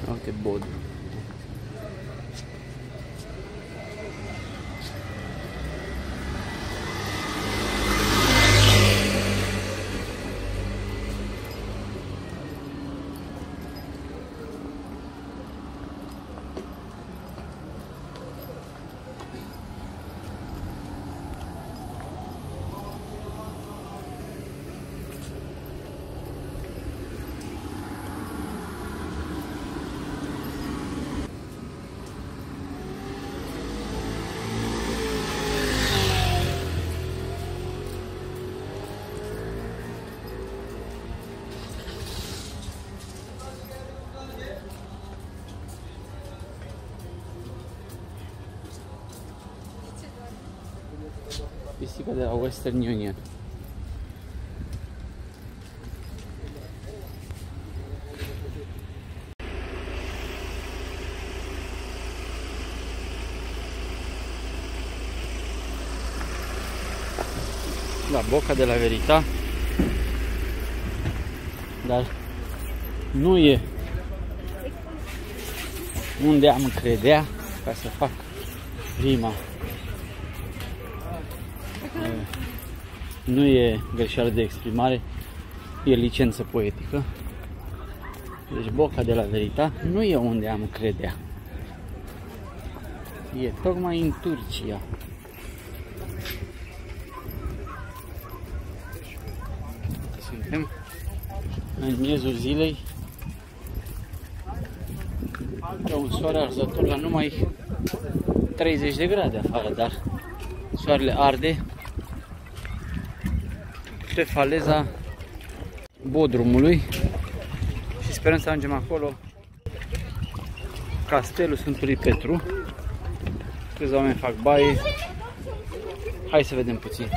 Uite Bodrum. Pisica de la Western Union. La Boca de la Verita, dar nu e unde am credea, ca să fac rima. Nu e greșeală de exprimare, e licență poetică. Deci Boca de la Verita nu e unde am credea. E tocmai în Turcia. Suntem în miezul zilei, pe un soare arzător la numai 30 de grade afară, dar soarele arde pe faleza Bodrumului și sperăm să ajungem acolo. Castelul Sfântului Petru. Câți oameni fac baie. Hai să vedem puțin.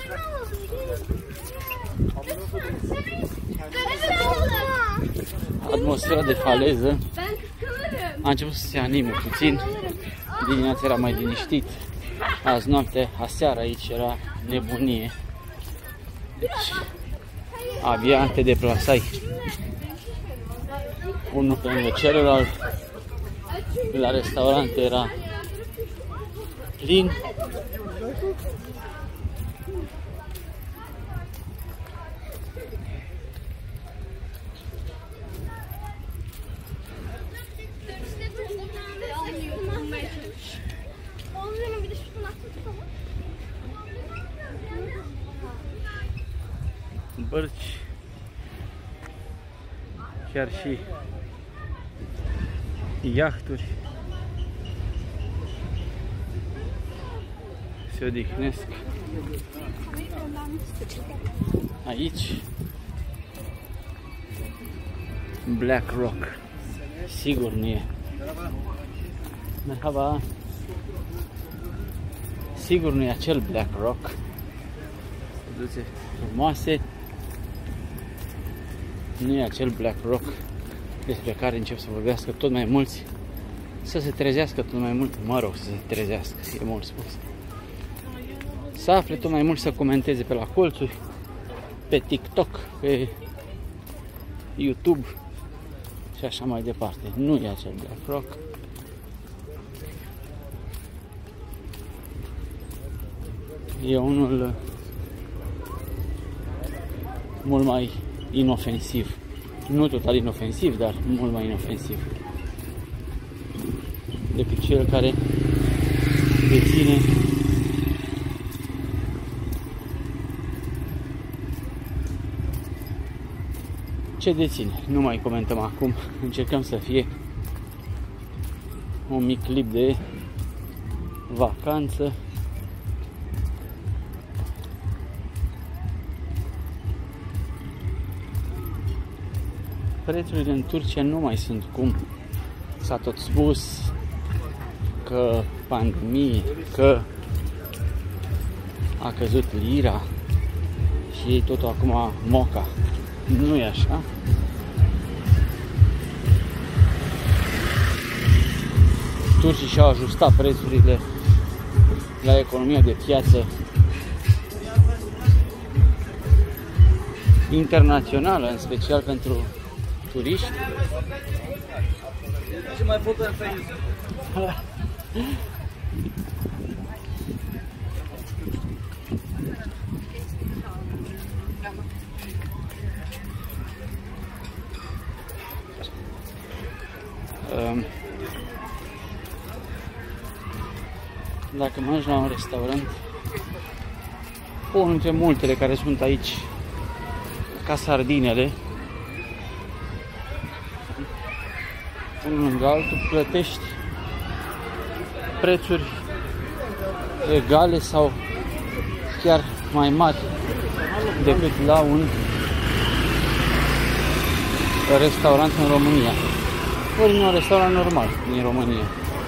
Atmosfera de faleză a început să se anime puțin. Dimineața era mai liniștit. Azi noapte, aseară aici era nebunie. Deci, abia te deplasai unul pe lângă celălalt. La restaurant era plin. Bărci, chiar și iahturi se odihnesc aici. Black Rock sigur nu e. Merhaba. Sigur nu e acel Black Rock. Duce frumoase. Nu e acel Black Rock despre care încep să vorbească tot mai mulți, să se trezească tot mai mult, mă rog, să se trezească, e mult spus. Să afle tot mai mult, să comenteze pe la colțuri, pe TikTok, pe YouTube și așa mai departe. Nu e acel Black Rock. E unul mult mai inofensiv. Nu total inofensiv, dar mult mai inofensiv decât cel care deține ce deține. Nu mai comentăm acum. Încercăm să fie un mic clip de vacanță. Prețurile în Turcia nu mai sunt cum s-a tot spus, că pandemie, că a căzut lira și totul acum moca. Nu e așa. Turcii și-au ajustat prețurile la economia de piață internațională, în special pentru turiști. Ce mai pot în Facebook? Dacă mergi la un restaurant, unul dintre multele care sunt aici, ca sardinele, unul lângă altul, plătești prețuri egale sau chiar mai mari decât la un restaurant în România, ori în un restaurant normal din România.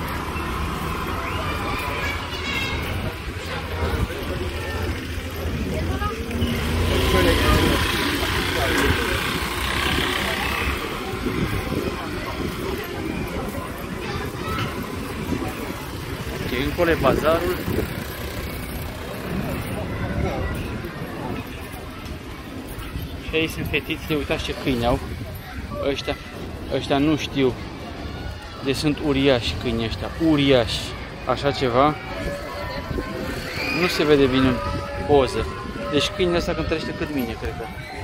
Încolo e bazarul. Și aici sunt fetițele, uitați ce câini au. Ăștia nu știu. Deci sunt uriași câini ăștia, uriași. Așa ceva nu se vede bine în poză. Deci câinile ăsta când trăiește cât mine, cred că.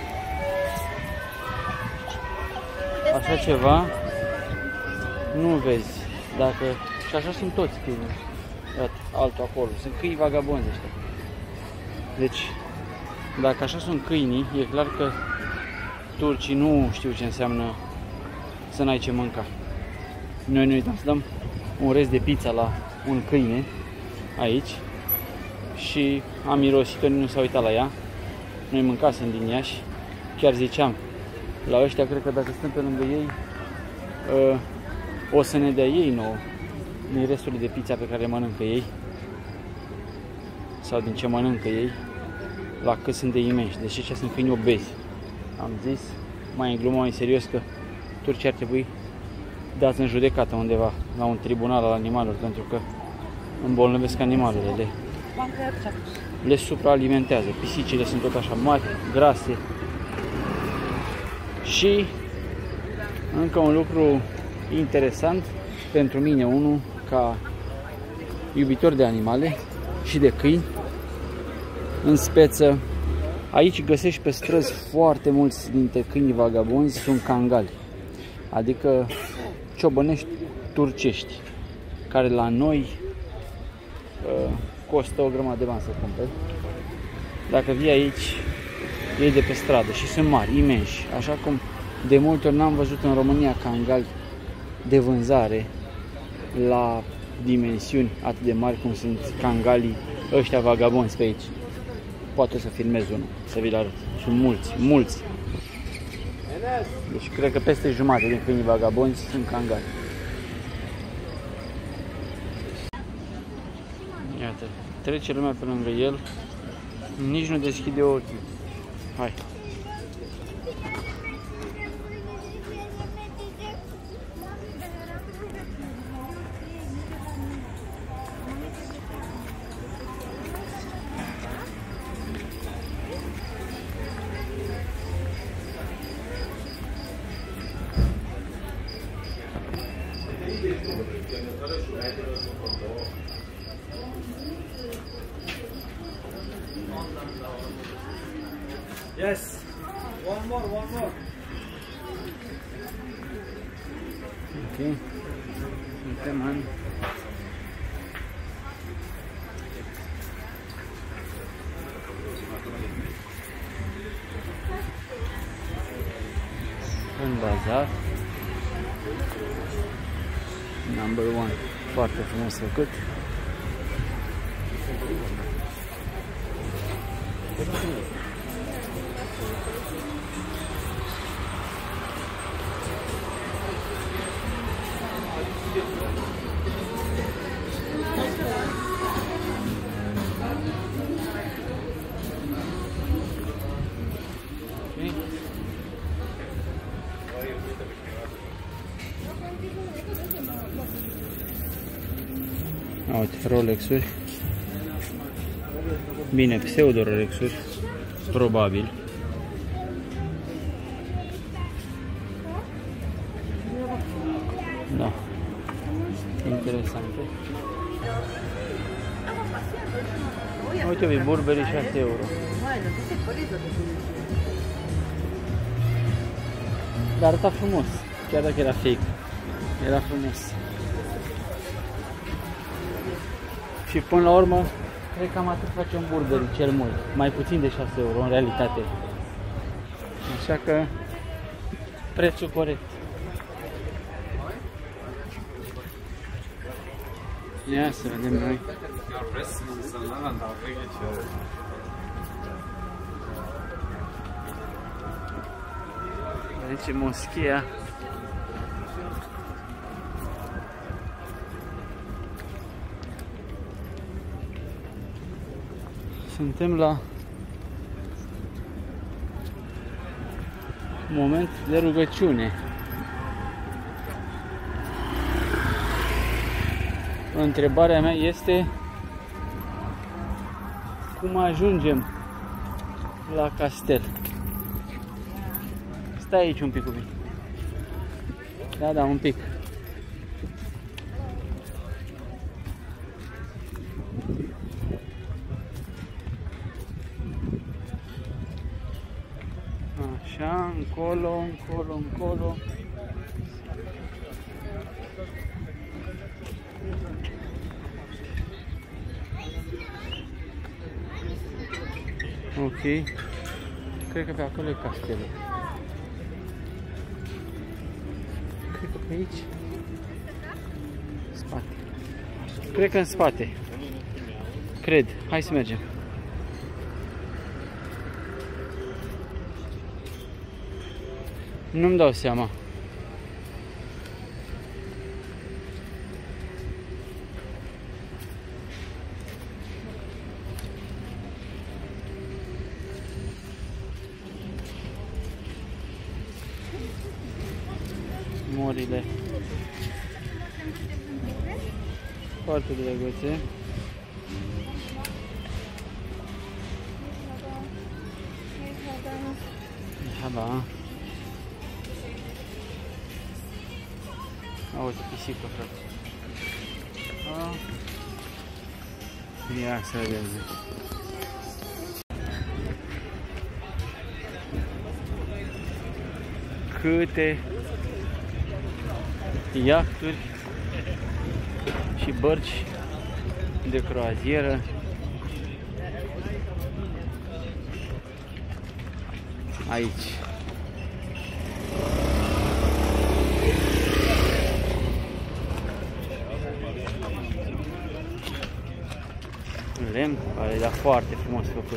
Așa ceva nu vezi. Dacă... Și așa sunt toți câinii. Iată, altul acolo. Sunt câini vagabonzi ăștia. Deci, dacă așa sunt câinii, e clar că turcii nu știu ce înseamnă să n-ai ce mânca. Noi ne uitam să dăm un rest de pizza la un câine aici și am mirosit-o, nu s-a uitat la ea. Noi mâncasem din ea și chiar ziceam la ăștia, cred că dacă stăm pe lângă ei, o să ne dea ei nouă din resturile de pizza pe care le mănâncă ei sau din ce mănâncă ei, la cât sunt de imensi. Deci ăștia sunt câini obezi. Am zis mai în glumă, mai în serios, că turcii ar trebui dați în judecată undeva la un tribunal al animalelor, pentru că îmbolnăvesc animalele, le supraalimentează. Pisicile sunt tot așa mari, grase. Și încă un lucru interesant pentru mine, unul ca iubitor de animale și de câini, în speță, aici găsești pe străzi foarte mulți dintre câinii vagabonzi sunt kangali, adică ciobănești turcești, care la noi costă o grămadă de bani să cumperi. Dacă vii aici, iei de pe stradă și sunt mari, imensi, așa cum de multe ori n-am văzut în România kangali de vânzare la dimensiuni atât de mari cum sunt kangalii ăștia vagabonzi pe aici. Poate să filmez unul, să vi-l arăt. Sunt mulți, mulți. Deci cred că peste jumătate din câinii vagabonzi sunt kangali. Iată, trece lumea pe lângă el, nici nu deschide ochii. Hai! Yes. One more. Okay. Come on. În bazar. Number 1. Foarte frumos făcut. Uite, Rolex-uri. Bine, pseudo-Rolex-uri. Probabil. Da. Interesante. Uite, Burberry 6 euro. Dar arăta frumos, chiar dacă era fake. Era frumos. Și până la urmă, cred că am atât face un Burberry, cel mult. Mai puțin de 6 euro, în realitate. Așa că, prețul corect. Ia să vedem noi. Aici e moschea. Suntem la moment de rugăciune. Întrebarea mea este cum ajungem la castel. Stai aici un pic cu mine. Da, un pic. Așa, încolo. Ok. Cred că pe acolo e castelul. Cred că pe aici. Spate. Cred că în spate. Cred. Hai să mergem. Nu-mi dau seama. Morile. Foarte drăguțe. Merhaba. Uite, pisică, frate. Ia să vedem. Câte iahturi și bărci de croazieră. Aici. Lemn, care era foarte frumos făcut.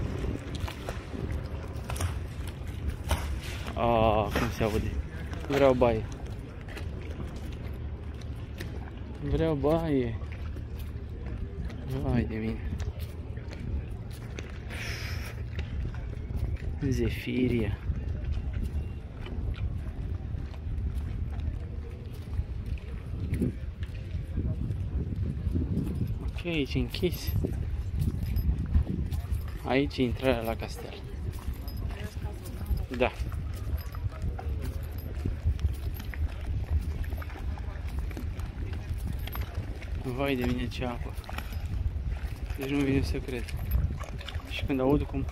Cum se aude? Vreau baie. Vreau baie. Vai de mine. Zefiria. Ok, aici închis. Aici e intrarea la castel. Da. Vai de mine ce apă. Deci nu vine să cred. Și când aud cum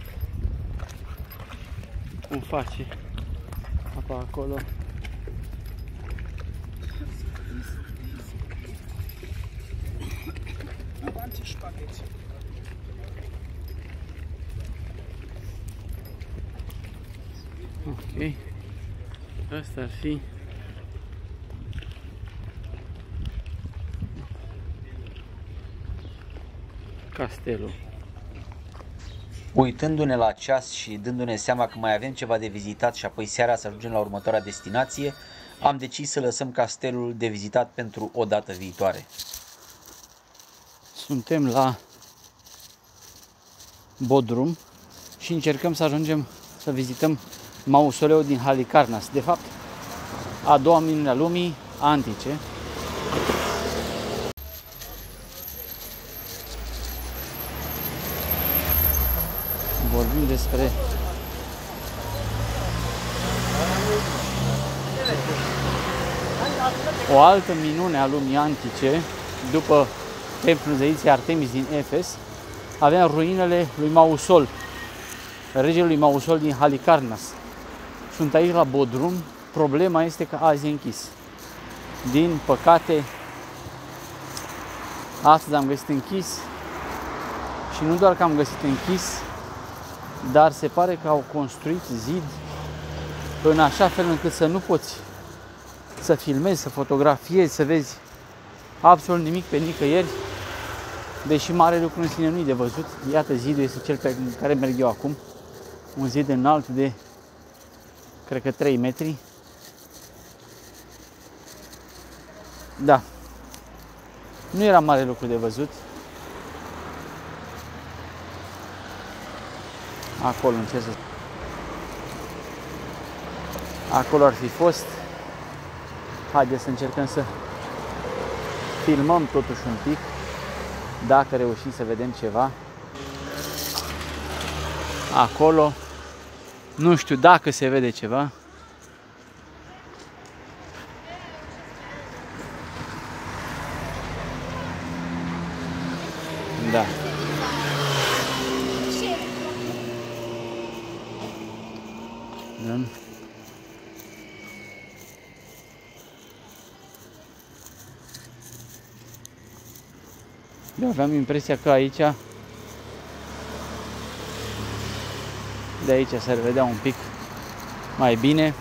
face apa acolo. Ok. Asta ar fi castelul. Uitându-ne la ceas și dându-ne seama că mai avem ceva de vizitat și apoi seara să ajungem la următoarea destinație, am decis să lăsăm castelul de vizitat pentru o dată viitoare. Suntem la Bodrum și încercăm să ajungem să vizităm mausoleul din Halicarnas. De fapt, a doua minune a lumii antice. Vorbim despre O altă minune a lumii antice, după templul zeiței Artemis din Efes, avem ruinele lui Mausol, regelui Mausol din Halicarnas. Sunt aici la Bodrum, problema este că azi e închis. Din păcate, astăzi am găsit închis și nu doar că am găsit închis, dar se pare că au construit zid în așa fel încât să nu poți să filmezi, să fotografiezi, să vezi absolut nimic pe nicăieri, deși mare lucru în sine nu-i de văzut. Iată, zidul este cel pe care merg eu acum, un zid înalt de, cred că 3 metri. Da, nu era mare lucru de văzut. Acolo încerc să... Acolo ar fi fost. Haideți să încercăm să filmăm totuși un pic, dacă reușim să vedem ceva. Acolo, nu știu dacă se vede ceva. Da. Eu aveam impresia că aici, de aici s-ar vedea un pic mai bine.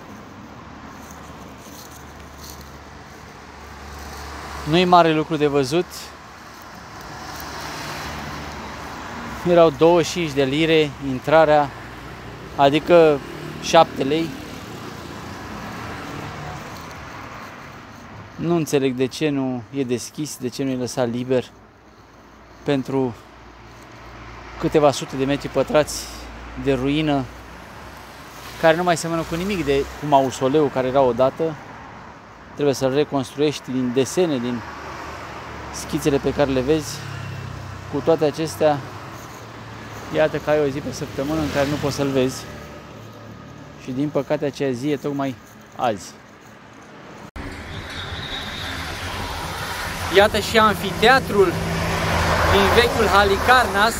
Nu-i mare lucru de văzut. Erau 25 de lire intrarea, adică 7 lei. Nu înțeleg de ce nu e deschis, de ce nu e lăsat liber pentru câteva sute de metri pătrați de ruină care nu mai seamănă cu nimic cu mausoleul care era odată. Trebuie să-l reconstruiești din desene, din schițele pe care le vezi. Cu toate acestea, iată că ai o zi pe săptămână în care nu poți să-l vezi și din păcate acea zi e tocmai azi. Iată și amfiteatrul din vechiul Halicarnas.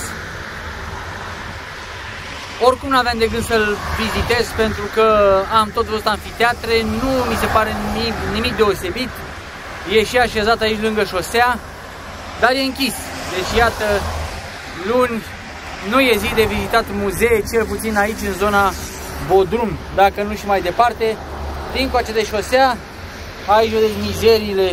Oricum nu aveam de gând să-l vizitez pentru că am tot văzut amfiteatre, nu mi se pare nimic deosebit. E și așezat aici lângă șosea, dar e închis. Deci iată, luni nu e zi de vizitat muzee, cel puțin aici în zona Bodrum, dacă nu și mai departe. Dincoace de șosea, aici vedeți mizeriile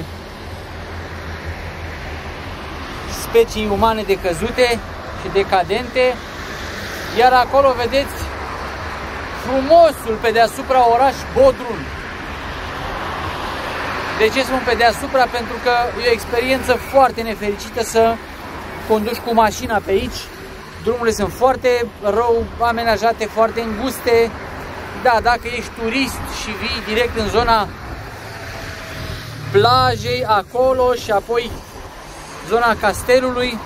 specii umane decăzute și decadente, iar acolo vedeți frumosul pe deasupra oraș Bodrum. De ce spun pe deasupra? Pentru că e o experiență foarte nefericită să conduci cu mașina pe aici. Drumurile sunt foarte rău amenajate, foarte înguste. Da, dacă ești turist și vii direct în zona plajei acolo și apoi zona castelului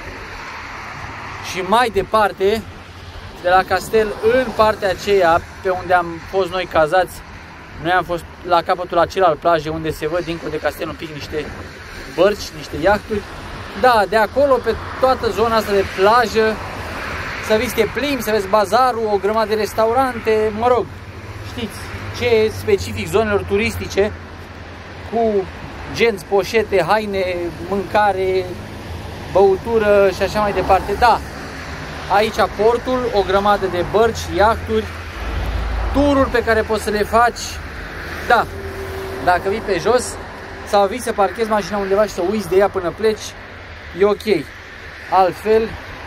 și mai departe, de la castel în partea aceea pe unde am fost noi cazați, noi am fost la capătul acela al plajei unde se văd dincolo de castel un pic niște bărci, niște iahturi. Da, de acolo pe toată zona asta de plajă să vii să te plimbi, să vezi bazarul, o grămadă de restaurante, mă rog, știți ce e specific zonelor turistice cu genți, poșete, haine, mâncare, băutură și așa mai departe. Da, aici portul, o grămadă de bărci, iahturi, tururi pe care poți să le faci. Da, dacă vii pe jos sau vii să parchezi mașina undeva și să uiți de ea până pleci, e ok. Altfel,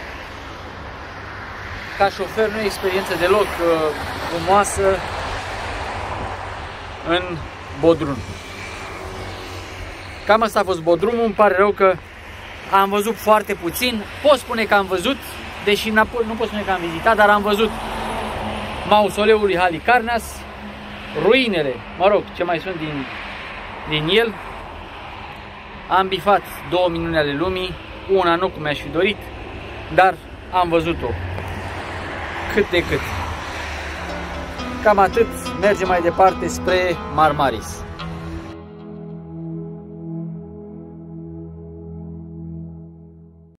ca șofer nu e experiență deloc frumoasă în Bodrum. Cam asta a fost Bodrumul, îmi pare rău că am văzut foarte puțin. Pot spune că am văzut, deși nu pot spune că am vizitat, dar am văzut mausoleul lui Halicarnas, ruinele, mă rog, ce mai sunt din el. Am bifat 2 minuni ale lumii, una nu cum mi-aș fi dorit, dar am văzut-o cât de cât. Cam atât, mergem mai departe spre Marmaris.